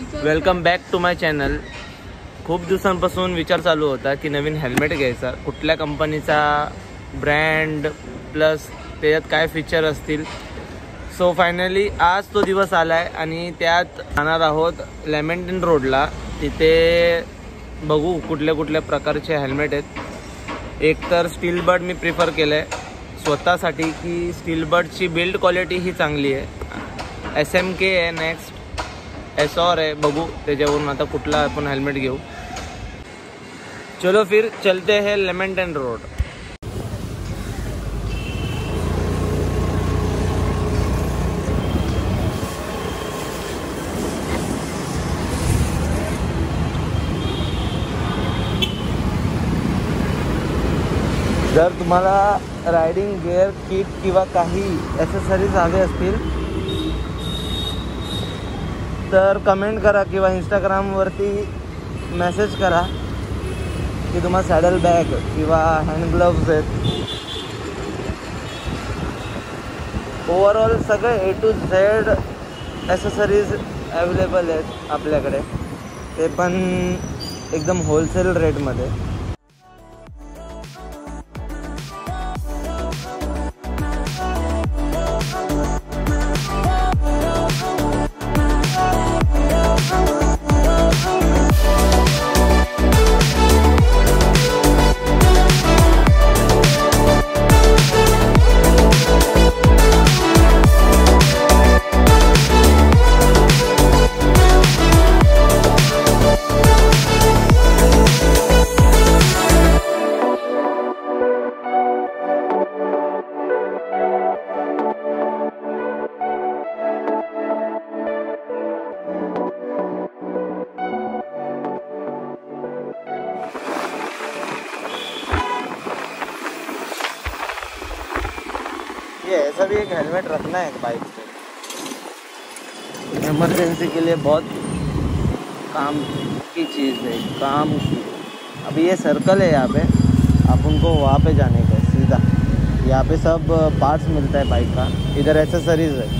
Welcome back to my channel. खूप दिवसांपासून विचार चालू होता की नवीन हेल्मेट घ्यायचा, कुठल्या कंपनीचा, ब्रँड प्लस त्याच्यात काय फीचर असतील. सो फायनली आज तो दिवस आला आहे आणि त्यात जाणार आहोत लेमेंटन रोडला. तिथे बघू कुठल्या कुठल्या प्रकारचे हेल्मेट आहेत. एक तर स्टील बर्ड मी प्रिफर केलं आहे स्वतःसाठी की स्टील बर्डची बिल्ड क्वालिटी ही चांगली आहे. SMK आहे, नेक्स्ट SR है. बघू त्याच्यावरून आता कुठला आपण हेल्मेट घेऊ. चलो फिर चलते हैं लेमेंटन रोड. जर तुम्हाला रायडिंग गिअर किट किंवा काही ॲसेसरीज हवे असतील तर कमेंट करा किंवा इंस्टाग्रामवरती मेसेज करा की तुम्हाला सॅडल बॅग किंवा हँड ग्लोव्ज आहेत. ओव्हरऑल सगळे A to Z accessories available आहेत आपल्याकडे, ते पण एकदम होलसेल रेटमध्ये. ये ऐसा भी एक हेलमेट रखना है बाइक पे, इमरजेंसी के लिए बहुत काम की चीज़ है, काम की. अभी ये सर्कल है, यहाँ पे आप उनको वहाँ पे जाने का सीधा. यहाँ पे सब पार्ट्स मिलता है बाइक का, इधर एक्सेसरीज है.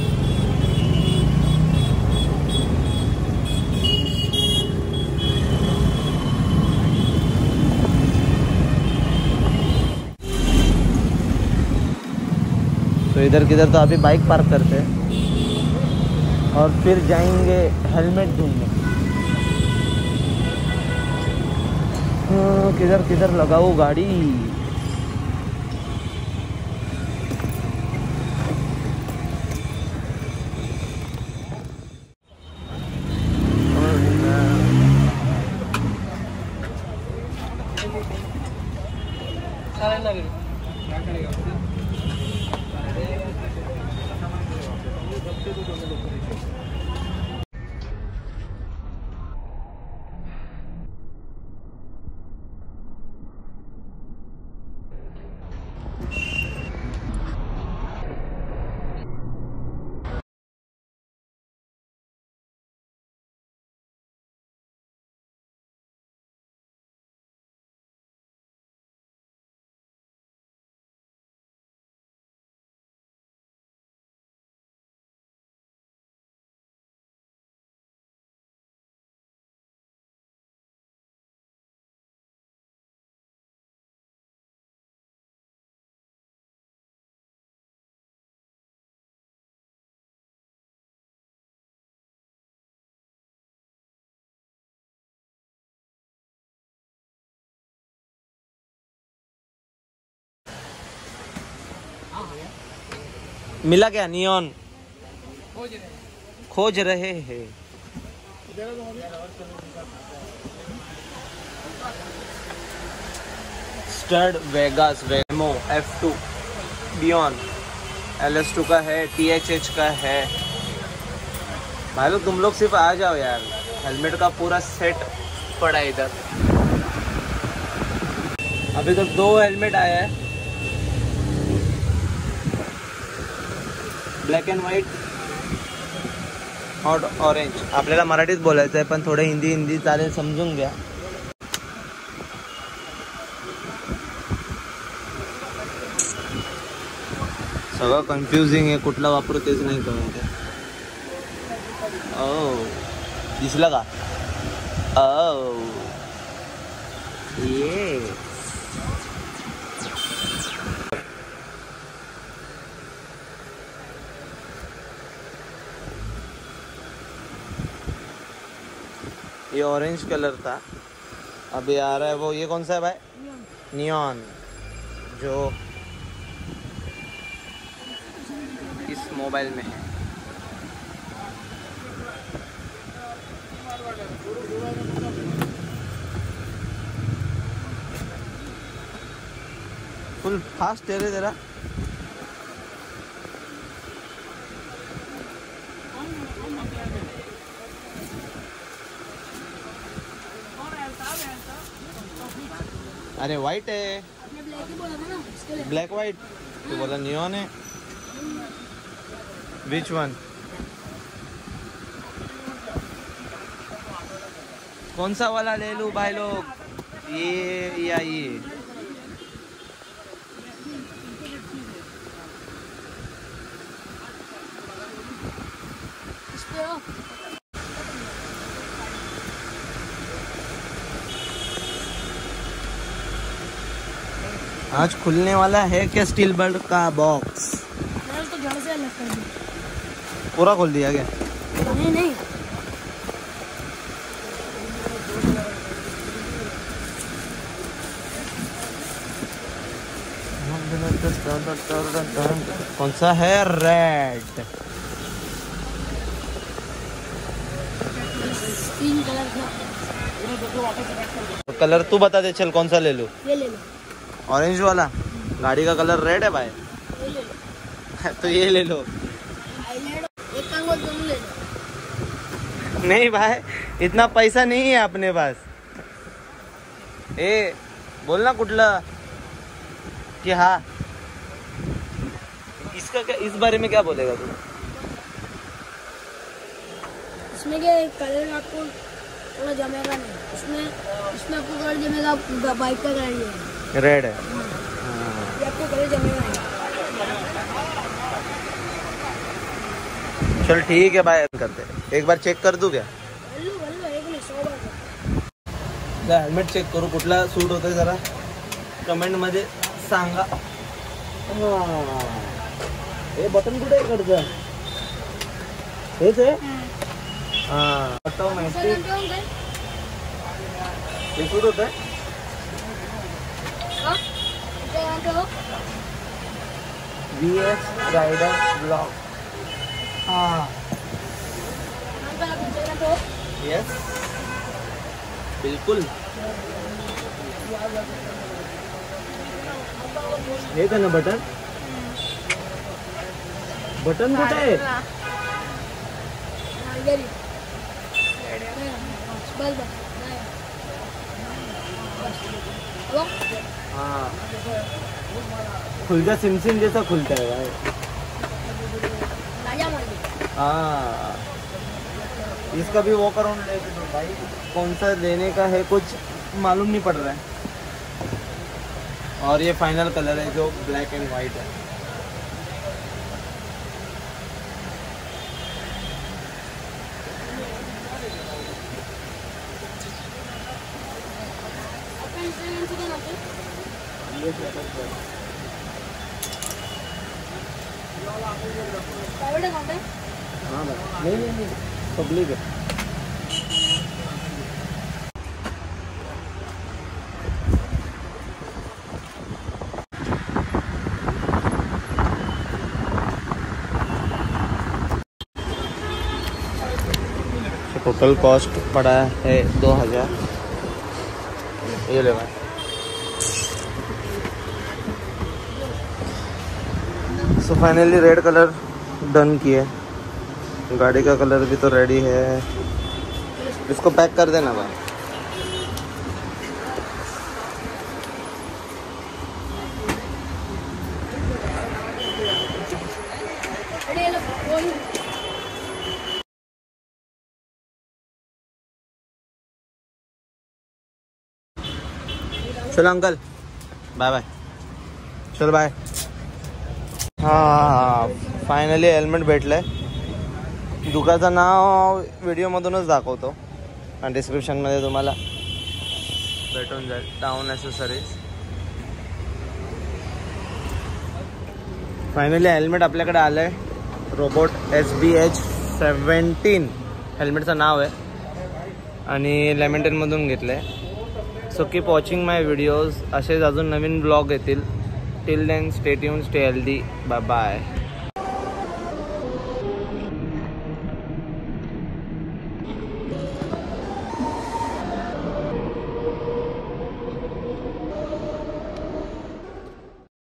तो इधर किधर तो अभी बाइक पार्क करते हैं और फिर जाएंगे हेलमेट ढूंढने. किधर किधर लगाऊं गाड़ी. मिला क्या? नियॉन खोज रहे हैं. स्टड वेगास वेमो F2 बियॉन LS2 का है, THH का है. भाई लोग तुम लोग सिर्फ आ जाओ यार, हेलमेट का पूरा सेट पड़ा है इधर. अभी तक 2 हेलमेट आया है, ब्लॅक अँड व्हाईट और ऑरेंज. आपल्याला मराठीत बोलायचं आहे पण थोडं हिंदी चालेल, समजून घ्या. सगळं कन्फ्युजिंग आहे, कुठला वापरू तेच नाही कळत. दिसला का? ये ऑरेंज कलर था, अभी आ रहा है वो, ये कौन सा है भाई? नियॉन, जो इस मोबाइल में है। फुल फास्ट है रे तेरा। अरे वाइट है, ब्लैक वाइट, तो बोला नियॉन है। Which one? कौन सा वाला ले लूं भाई लोग, ये या ये? आज खुलने वाला है क्या स्टील बल्ब का बॉक्स? तो घर से अलग कर दिया। पूरा खोल दिया क्या? नहीं नहीं, कौन सा है? रेड। तीन कलर का। कलर तू बता दे, चल कौन सा ले लूं? ये ले लो। ऑरेंज वाला? गाड़ी का कलर रेड है भाई। ये ले लो। तो ये ले लो। एक काम को तुम ले लो। नहीं भाई, इतना पैसा नहीं है अपने पास। ए बोलना कुठला कि हाँ, इसका क्या, इस बारे में क्या बोलेगा तू? इसमें क्या कलर आपको थोड़ा जमेगा नहीं, इसमें आपको कलर जमेगा, बाइक का कलर ये है, रेड है। ये आपको कलर जमेगा नहीं। चल ठीक है भाई, करते एक बार चेक कर दूं क्या? एक नहीं 100 बार। हेल्मेट चेक करू कुठला सूट होतोय जरा कमेंट मध्ये सांगा। हे बटन कुठे आहे इकडचं? हेच आहे? हाँ ऑटोमॅटिक हे सूट होतंय। VS rider block. हाँ यस बिल्कुल। हे का ना बटन? बटन कुठे आहे? हाँ खुल जा, सिम सिम जैसा खुलता है भाई। हाँ इसका भी वॉक अराउंड ले दो भाई, कौन सा लेने का है कुछ मालूम नहीं पड़ रहा है। और ये फाइनल कलर है जो ब्लैक एंड वाइट है। हाँ भाई, नहीं पब्लिक है। टोटल कॉस्ट पड़ा है 2000। ये ले भाई। So finally red colour done किए, गाड़ी का कलर भी तो रेडी है। इसको पैक कर देना भाई। चलो अंकल बाय बाय, चल बाय। हाँ फायनली हेल्मेट भेटलंय। दुकानाचं नाव व्हिडिओमधूनच दाखवतो आणि डिस्क्रिप्शनमध्ये तुम्हाला भेटून जाईल. Town accessories. फायनली हेल्मेट आपल्याकडे आलं आहे. रोबोट SBH17 हेल्मेटचं नाव आहे आणि लेमेंटनमधून घेतलं आहे. So keep watching my videos. असेच अजून नवीन ब्लॉग येतील. Till then stay tune, stay healthy. Bye bye.